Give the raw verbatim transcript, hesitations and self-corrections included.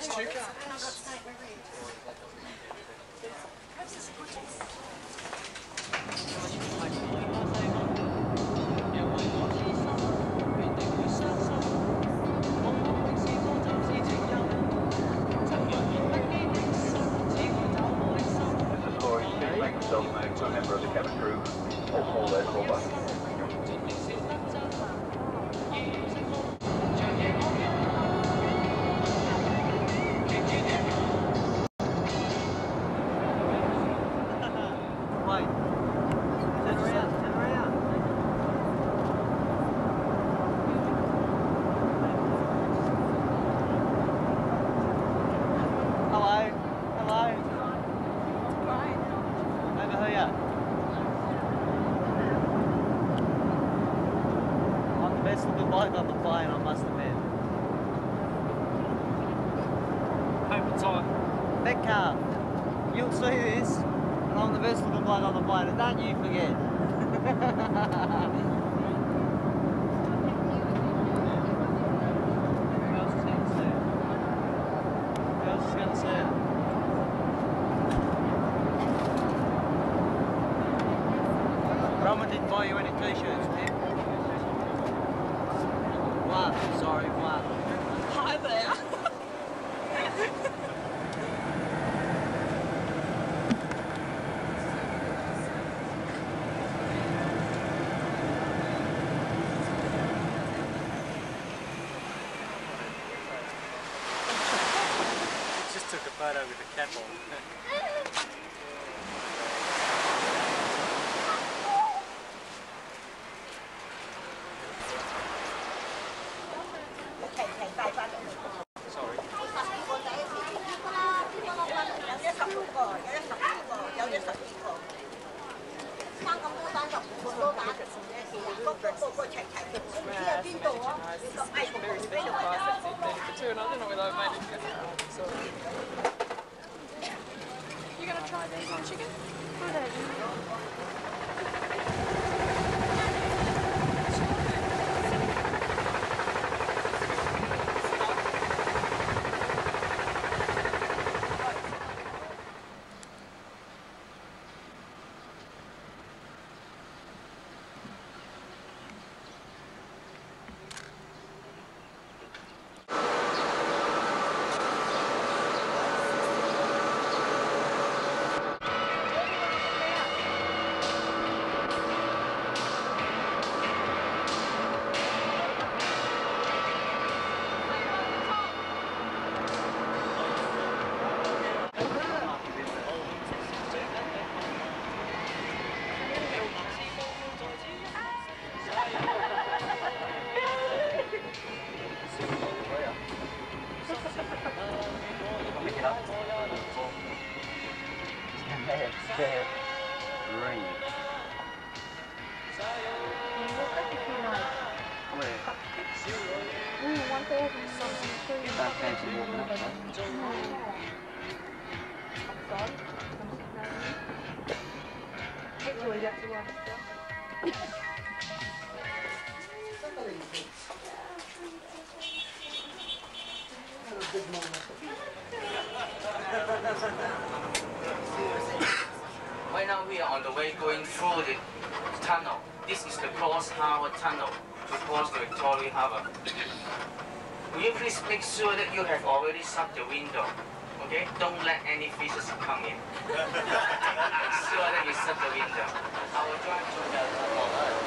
To a member of the cabin crew, or hold that robot. Bloke on the plane, I must admit. Paper time. Metcalf, you'll see this, and I'm the best looking bloke on the plane, and don't you forget. Who else is going to see it? Who else is going to see it? Roman didn't buy you any t-shirts, Tim? One, sorry, one. Hi there. Just took a photo with the cap on. You gonna try these on chicken? Right now we are on the way going through the tunnel. This is the Cross Harbour Tunnel to cross the Victoria Harbour. Will you please make sure that you have already shut the window? Okay? Don't let any fishes come in. Make sure that you shut the window. I will drive to the tunnel.